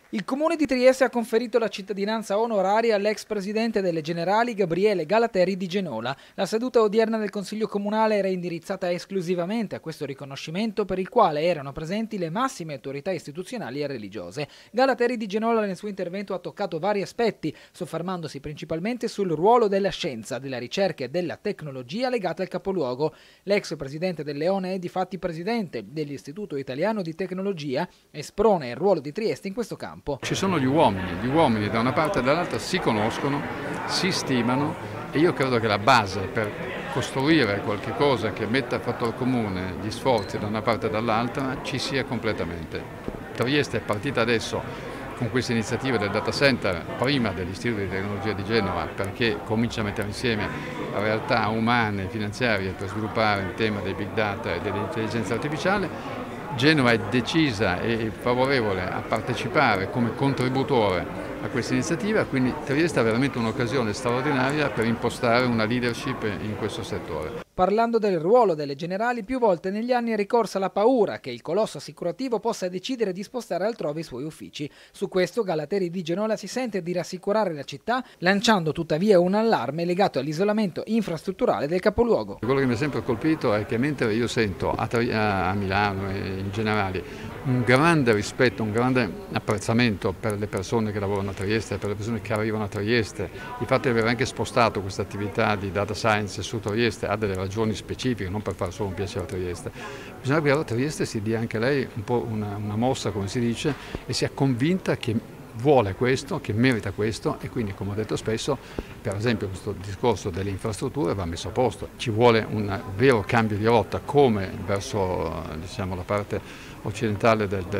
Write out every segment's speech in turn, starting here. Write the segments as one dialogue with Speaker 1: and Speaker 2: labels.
Speaker 1: Il Comune di Trieste ha conferito la cittadinanza onoraria all'ex presidente delle Generali Gabriele Galateri di Genola. La seduta odierna del Consiglio Comunale era indirizzata esclusivamente a questo riconoscimento, per il quale erano presenti le massime autorità istituzionali e religiose. Galateri di Genola nel suo intervento ha toccato vari aspetti, soffermandosi principalmente sul ruolo della scienza, della ricerca e della tecnologia legata al capoluogo. L'ex presidente del Leone è difatti presidente dell'Istituto Italiano di Tecnologia e sprona il ruolo di Trieste in questo campo.
Speaker 2: Ci sono gli uomini da una parte e dall'altra si conoscono, si stimano e io credo che la base per costruire qualche cosa che metta a fattor comune gli sforzi da una parte e dall'altra ci sia completamente. Trieste è partita adesso con queste iniziative del data center prima dell'Istituto di Tecnologia di Genova, perché comincia a mettere insieme realtà umane e finanziarie per sviluppare il tema dei big data e dell'intelligenza artificiale. Genova è decisa e favorevole a partecipare come contributore a questa iniziativa, quindi Trieste ha veramente un'occasione straordinaria per impostare una leadership in questo settore.
Speaker 1: Parlando del ruolo delle Generali, più volte negli anni è ricorsa la paura che il colosso assicurativo possa decidere di spostare altrove i suoi uffici. Su questo Galateri di Genola si sente di rassicurare la città, lanciando tuttavia un allarme legato all'isolamento infrastrutturale del capoluogo.
Speaker 2: Quello che mi ha sempre colpito è che mentre io sento a Milano e in generale un grande rispetto, un grande apprezzamento per le persone che lavorano a Trieste, per le persone che arrivano a Trieste, il fatto di aver anche spostato questa attività di data science su Trieste ha delle ragioni specifiche, non per fare solo un piacere a Trieste. Bisogna che a Trieste si dia anche lei un po' una mossa, come si dice, e sia convinta che vuole questo, che merita questo e quindi, come ho detto spesso, per esempio questo discorso delle infrastrutture va messo a posto. Ci vuole un vero cambio di rotta, come verso la parte occidentale del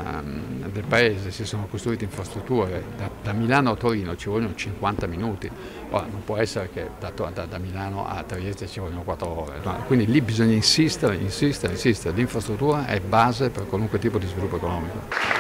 Speaker 2: paese si sono costruite infrastrutture. Da Milano a Torino ci vogliono 50 minuti, ora non può essere che da Milano a Trieste ci vogliono 4 ore, no? Quindi lì bisogna insistere, l'infrastruttura è base per qualunque tipo di sviluppo economico.